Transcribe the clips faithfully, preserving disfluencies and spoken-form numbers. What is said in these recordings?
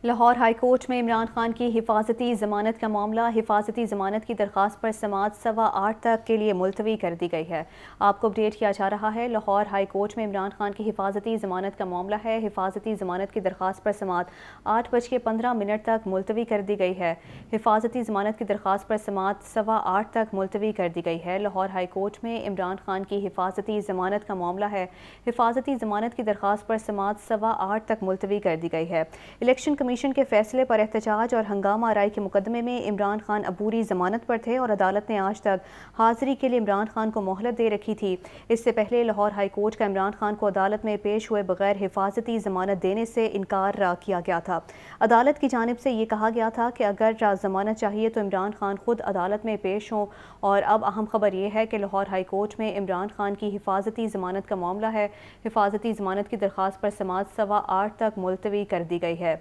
Lahore high court میں عمران خان کی حفاظتی ضمانت کا معاملہ حفاظتی ضمانت کی درخواست پر سماعت سوا آٹھ تک کے لیے ملتوی کر دی گئی ہے۔ آپ کو اپڈیٹ کیا جا رہا ہے، لاہور ہائی کورٹ میں عمران خان کی حفاظتی ضمانت کا معاملہ ہے۔ حفاظتی ضمانت کی درخواست پر سماعت آٹھ بج کے پندرہ منٹ تک ملتوی کر دی گئی ہے۔ حفاظتی ضمانت کی درخواست پر سماعت سوا آٹھ تک ملتوی کر دی گئی ہے۔ لاہور ہائی کورٹ میں عمران خان کی حفاظتی ضمانت کا معاملہ ہے۔ حفاظتی ضمانت کی درخواست پر سماعت سوا آٹھ تک ملتوی کر دی گئی ہے۔ الیکشن کمیشن کے فیصلے پر احتجاج اور ہنگامہ آرائی کے مقدمے میں عمران خان عبوری ضمانت پر تھے اور عدالت نے آج تک حاضری کے لیے عمران خان کو مہلت دے رکھی تھی۔ اس سے پہلے لاہور ہائی کورٹ کا عمران خان کو عدالت میں پیش ہوئے بغیر حفاظتی ضمانت دینے سے انکار کیا گیا تھا۔ عدالت کی جانب سے یہ کہا گیا تھا کہ اگر ضمانت چاہیے تو عمران خان خود عدالت میں پیش ہوں، اور اب اہم خبر یہ ہے کہ لاہور ہائی کورٹ میں عمران خان کی حفاظتی ضمانت کا معاملہ ہے۔ حفاظتی ضمانت کی درخواست پر سماعت سوا آٹھ تک ملتوی کر دی گئی ہے۔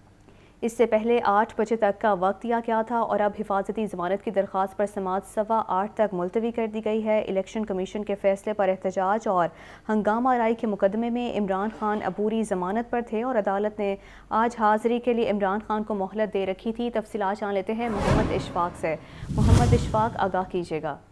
اس سے پہلے آٹھ بجے تک کا وقت دیا گیا تھا اور اب حفاظتی ضمانت کی درخواست پر سماعت سوا آٹھ تک ملتوی کر دی گئی ہے۔ الیکشن کمیشن کے فیصلے پر احتجاج اور ہنگامہ آرائی کے مقدمے میں عمران خان عبوری ضمانت پر تھے اور عدالت نے آج حاضری کے لیے عمران خان کو مہلت دے رکھی تھی۔ تفصیلات جان لیتے ہیں محمد اشفاق سے۔ محمد اشفاق، آگاہ کیجیے گا۔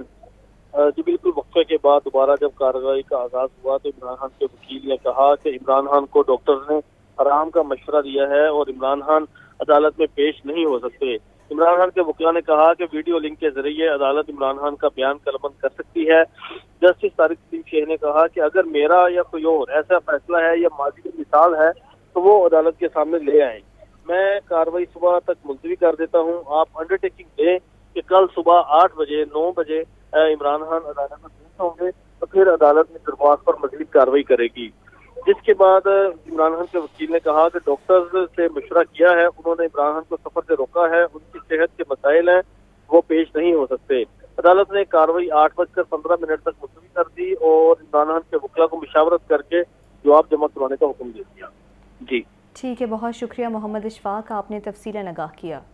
جی بالکل، وقفے کے بعد دوبارہ جب کارروائی کا آغاز ہوا تو عمران خان کے وکیل نے کہا کہ عمران خان کو ڈاکٹر نے حرام کا مشورہ دیا ہے اور عمران خان عدالت میں پیش نہیں ہو سکتے۔ عمران خان کے وکلا نے کہا کہ ویڈیو لنک کے ذریعے عدالت عمران خان کا بیان قلمبند کر سکتی ہے۔ جسٹس طارق سلیم شیخ نے کہا کہ اگر میرا یا کوئی اور ایسا فیصلہ ہے یا ماضی کی مثال ہے تو وہ عدالت کے سامنے لے آئیں۔ میں کارروائی صبح تک ملتوی کر دیتا ہوں۔ آپ انڈر ٹیکنگ دیں کہ کل صبح آٹھ بجے نو بجے عمران خان عدالت میں پیش ہوں گے تو پھر عدالت میں درخواست پر مزید کارروائی کرے گی۔ جس کے بعد عمران خان کے وکیل نے کہا کہ ڈاکٹر سے مشورہ کیا ہے، انہوں نے عمران خان کو سفر سے روکا ہے، ان کی صحت کے مسائل ہیں، وہ پیش نہیں ہو سکتے۔ عدالت نے کارروائی آٹھ بج کر پندرہ منٹ تک ملتوی کر دی اور عمران خان کے وکلا کو مشاورت کر کے جواب جمع کروانے کا حکم دے دیا۔ جی ٹھیک ہے، بہت شکریہ محمد اشفاق، آپ نے تفصیلاً آگاہ کیا۔